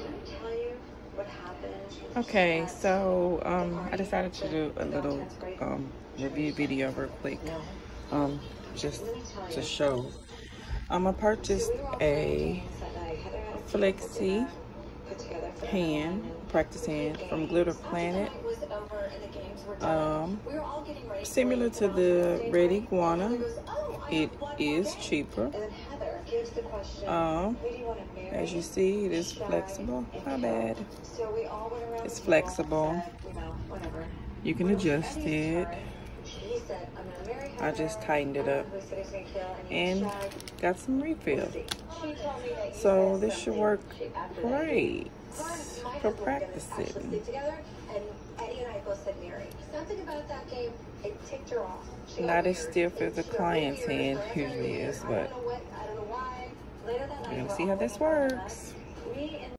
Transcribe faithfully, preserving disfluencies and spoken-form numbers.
Okay, so um, I decided to do a little um, review video real quick, um, just to show. Um, I purchased a flexi hand, practice hand from Glitter Planet. Um, similar to the Red Iguana, it is cheaper. Um, as you see, it is flexible. Not bad. It's flexible. You can adjust it. I just tightened it up and got some refill. So this should work great for practicing. Not as stiff as a client's hand usually is, but we're gonna see how this works.